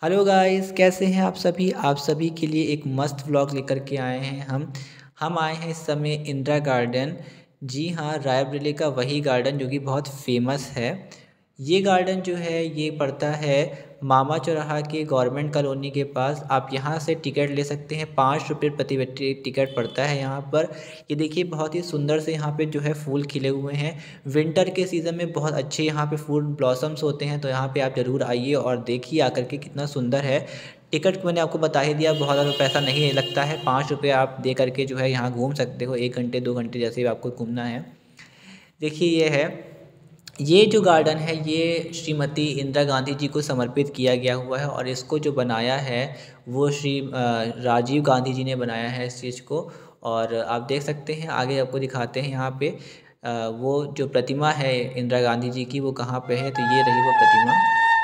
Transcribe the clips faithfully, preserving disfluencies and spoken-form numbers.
Hello guys, कैसे हैं आप सभी। आप सभी के लिए एक मस्त व्लॉग लेकर के आए हैं हम हम आए हैं इस समय इंदिरा गार्डन। जी हाँ, रायबरेली का वही गार्डन जो कि बहुत फेमस है। ये गार्डन जो है ये पड़ता है मामा चौराहा के गवर्नमेंट कॉलोनी के पास। आप यहाँ से टिकट ले सकते हैं, पाँच रुपये प्रति व्यक्ति टिकट पड़ता है यहाँ पर। ये देखिए बहुत ही सुंदर से यहाँ पे जो है फूल खिले हुए हैं। विंटर के सीज़न में बहुत अच्छे यहाँ पे फूल ब्लॉसम्स होते हैं, तो यहाँ पे आप ज़रूर आइए और देखिए आकर के कितना सुंदर है। टिकट मैंने आपको बता ही दिया, बहुत ज़्यादा पैसा नहीं लगता है। पाँच रुपये आप दे करके जो है यहाँ घूम सकते हो, एक घंटे दो घंटे जैसे भी आपको घूमना है। देखिए ये है, ये जो गार्डन है ये श्रीमती इंदिरा गांधी जी को समर्पित किया गया हुआ है और इसको जो बनाया है वो श्री अ, राजीव गांधी जी ने बनाया है इस चीज़ को। और आप देख सकते हैं, आगे आपको दिखाते हैं यहाँ पे अ, वो जो प्रतिमा है इंदिरा गांधी जी की वो कहाँ पे है, तो ये रही वो प्रतिमा।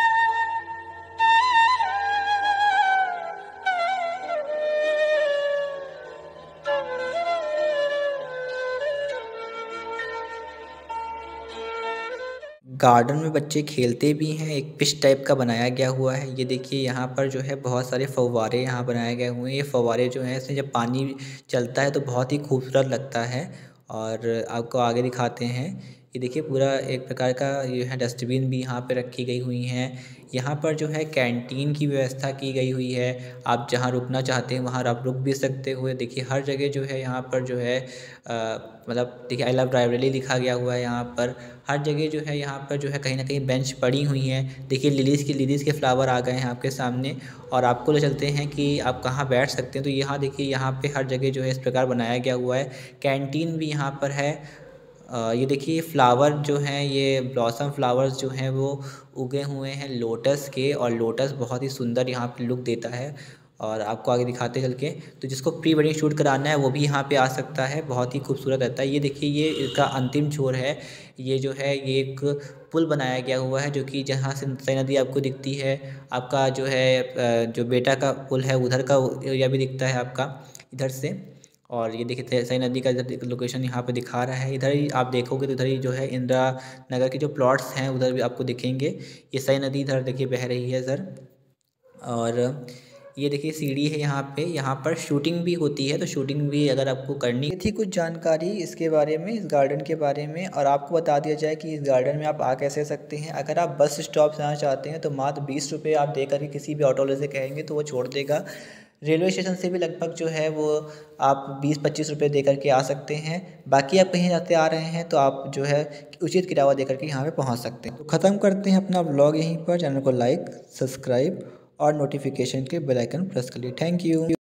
गार्डन में बच्चे खेलते भी हैं, एक पिच टाइप का बनाया गया हुआ है। ये देखिए यहाँ पर जो है बहुत सारे फव्वारे यहाँ बनाए गए हुए हैं। ये फव्वारे जो हैं इसमें जब पानी चलता है तो बहुत ही खूबसूरत लगता है। और आपको आगे दिखाते हैं, ये देखिए पूरा एक प्रकार का ये है, डस्टबिन भी यहाँ पे रखी गई हुई हैं। यहाँ पर जो है कैंटीन की व्यवस्था की गई हुई है। आप जहाँ रुकना चाहते हैं वहाँ आप रुक भी सकते हो। देखिए हर जगह जो है यहाँ पर जो है अ, मतलब देखिए आई लव रायबरेली लिखा गया हुआ है यहाँ पर। हर जगह जो है यहाँ पर जो है कहीं ना कहीं बेंच पड़ी हुई हैं। देखिए लिलीज़ की लिलीज़ के फ्लावर आ गए हैं आपके सामने, और आपको ले चलते हैं कि आप कहाँ बैठ सकते हैं। तो यहाँ देखिए यहाँ पे हर जगह जो है इस प्रकार बनाया गया हुआ है। कैंटीन भी यहाँ पर है। अ, ये देखिए फ्लावर जो हैं, ये ब्लॉसम फ्लावर्स जो हैं वो उगे हुए हैं लोटस के, और लोटस बहुत ही सुंदर यहाँ पे लुक देता है। और आपको आगे दिखाते चल के, तो जिसको प्री वेडिंग शूट कराना है वो भी यहाँ पे आ सकता है, बहुत ही खूबसूरत रहता है। ये देखिए ये इसका अंतिम छोर है। ये जो है ये एक पुल बनाया गया हुआ है जो कि जहाँ से सई नदी आपको दिखती है। आपका जो है अ, जो बेटा का पुल है उधर का एरिया भी दिखता है आपका इधर से। और ये देखिए सई नदी का इधर लोकेशन यहाँ पे दिखा रहा है। इधर ही आप देखोगे तो इधर ही जो है इंदिरा नगर के जो प्लॉट्स हैं उधर भी आपको दिखेंगे। ये सई नदी इधर देखिए बह रही है सर। और ये देखिए सीढ़ी है यहाँ पे, यहाँ पर शूटिंग भी होती है, तो शूटिंग भी अगर आपको करनी। ये थी कुछ जानकारी इसके बारे में, इस गार्डन के बारे में। और आपको बता दिया जाए कि इस गार्डन में आप आ कैसे सकते हैं। अगर आप बस स्टॉप से आना चाहते हैं तो मात्र बीस रुपये आप दे करके किसी भी ऑटो वाले से कहेंगे तो वो छोड़ देगा। रेलवे स्टेशन से भी लगभग जो है वो आप बीस पच्चीस रुपये दे करके आ सकते हैं। बाकी आप कहीं जाते आ रहे हैं तो आप जो है उचित किराया दे करके यहाँ पे पहुँच सकते हैं। तो ख़त्म करते हैं अपना ब्लॉग यहीं पर। चैनल को लाइक, सब्सक्राइब और नोटिफिकेशन के बेल आइकन प्रेस कर लिए। Thank you.